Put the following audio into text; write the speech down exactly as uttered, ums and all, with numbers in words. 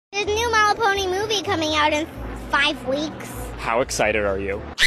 There's a new My Little Pony movie coming out in five weeks. How excited are you?